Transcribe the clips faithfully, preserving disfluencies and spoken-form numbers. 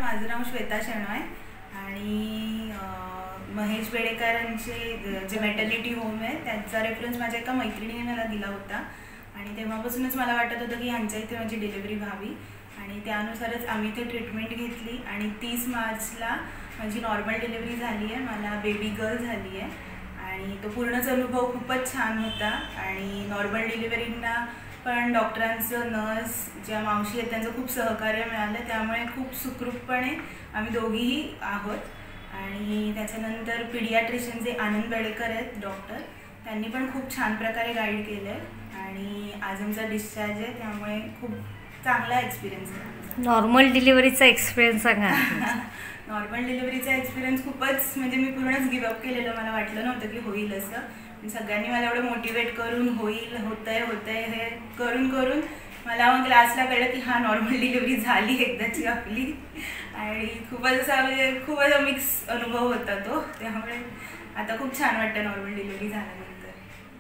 माझं नाव श्वेता शेणॉय आणि महेश बेडेकरांचे जे मॅटर्निटी होम आहे त्यांचा रेफरन्स माझ्या एका मैत्रिणीने मला दिला होता आणि तेव्हापासूनच मला वाटत होतं की ह्यांच्या इथे माझी डिलिव्हरी व्हावी आणि त्यानुसारच आम्ही ते ट्रीटमेंट घेतली आणि तीस मार्चला माझी नॉर्मल डिलिव्हरी झाली आहे. मला बेबी गर्ल झाली आहे आणि तो पूर्णच अनुभव खूपच छान होता आणि नॉर्मल डिलिव्हरींना पण डॉक्टरांचं, नर्स, ज्या मावशी आहेत त्यांचं खूप सहकार्य मिळालं, त्यामुळे खूप सुखरूपपणे आम्ही दोघीही आहोत. आणि त्याच्यानंतर पीडियाट्रिशियन जे आनंद बेडेकर आहेत डॉक्टर, त्यांनी पण खूप छान प्रकारे गाईड केलं आहे आणि आज आमचा डिस्चार्ज आहे, त्यामुळे खूप चांगला एक्सपिरियन्स आहे. नॉर्मल डिलिव्हरीचा एक्सपिरियन्स सांगा. नॉर्मल डिलिव्हरीचा एक्सपिरियन्स खूपच म्हणजे मी पूर्णच गिवअप केलेलं, मला वाटलं नव्हतं की होईल असं. सगळ्यांनी मला एवढं मोटिवेट करून होईल होतंय होतंय हे करून करून मला मग लास्टला कळलं की हा नॉर्मल डिलिव्हरी झाली एकदाची आपली आणि खूपच असा म्हणजे खूप असा मिक्स अनुभव होता तो, त्यामुळे आता खूप छान वाटतं नॉर्मल डिलिव्हरी झाल्यानंतर.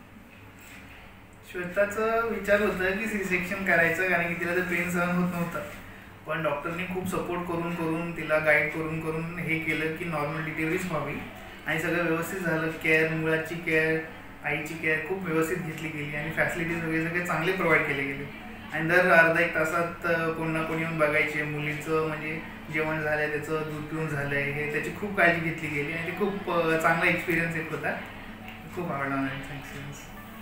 श्वेताचं विचार होतं की सी सेक्शन करायचं, कारण की तिला तर पेन सहन होत नव्हतं, पण डॉक्टरनी खूप सपोर्ट करून करून तिला गाईड करून करून हे केलं की नॉर्मल डिलिव्हरीच व्हावी आणि सगळं व्यवस्थित झालं. केअर, मुलाची केअर, आईची केअर खूप व्यवस्थित घेतली गेली आणि फॅसिलिटीज वगैरे सगळे चांगले प्रोव्हाइड केले गेले आणि दर अर्धा एक तासात कोण ना कोण येऊन बघायचे. मुलीचं म्हणजे जेवण झालं आहे, त्याचं दूध पिऊन झालं आहे, हे त्याची खूप काळजी घेतली गेली आणि ते खूप चांगला एक्सपिरियन्स एक होता. खूप आवडला मला एक्सपिरियन्स.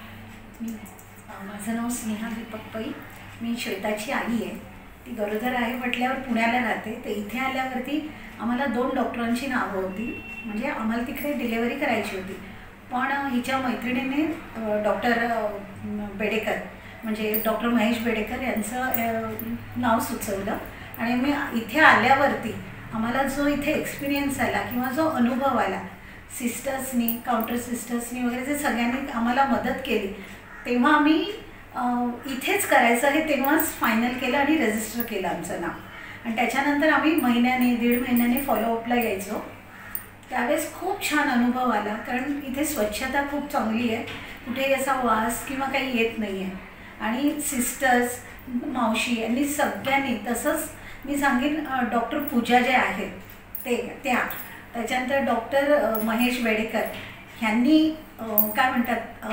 माझं नाव स्नेहा दीपक पै, मी श्वेताची आई आहे. ती गरोदर आहे म्हटल्यावर पुण्याला राहते. तर इथे आल्यावरती आम्हाला दोन डॉक्टरांची नावं होती, म्हणजे आम्हाला तिकडे डिलेवरी करायची होती. पण हिच्या मैत्रिणीने डॉक्टर बेडेकर म्हणजे डॉक्टर महेश बेडेकर यांचं नाव सुचवलं आणि मी इथे आल्यावरती आम्हाला जो इथे एक्सपिरियन्स आला किंवा जो अनुभव आला, सिस्टर्सनी, काउंटर सिस्टर्सनी वगैरे जे सगळ्यांनी आम्हाला मदत केली, तेव्हा आम्ही इथेच करायचं हे तेव्हाच फायनल केलं आणि रजिस्टर केलं आमचं नाव. आणि त्याच्यानंतर आम्ही महिन्याने दीड महिन्याने फॉलोअपला यायचो. त्यावेळेस खूप छान अनुभव आला, कारण इथे स्वच्छता खूप चांगली आहे, कुठेही असा वास किंवा काही येत नाही आहे. आणि सिस्टर्स, मावशी यांनी सगळ्यांनी, तसंच मी सांगेन डॉक्टर पूजा जे आहेत ते त्या त्याच्यानंतर डॉक्टर महेश बेडेकर ह्यांनी काय म्हणतात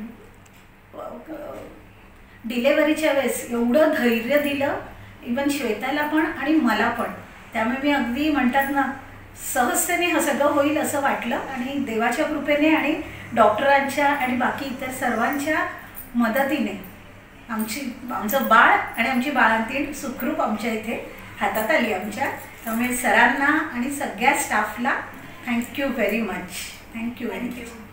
डिलेवरीच्या वेळेस एवढं धैर्य दिलं, इवन श्वेताला पण आणि मला पण. त्यामुळे मी अगदी म्हणतात ना सहजतेने हे सगळं होईल असं वाटलं आणि देवाच्या कृपेने आणि डॉक्टरांच्या आणि बाकी इतर सर्वांच्या मदतीने आमची आमचं बाळ आणि आमची बाळंतीण सुखरूप आमच्या इथे हातात आली आमच्या. त्यामुळे सरांना आणि सगळ्या स्टाफला thank you very much. Thank you thank you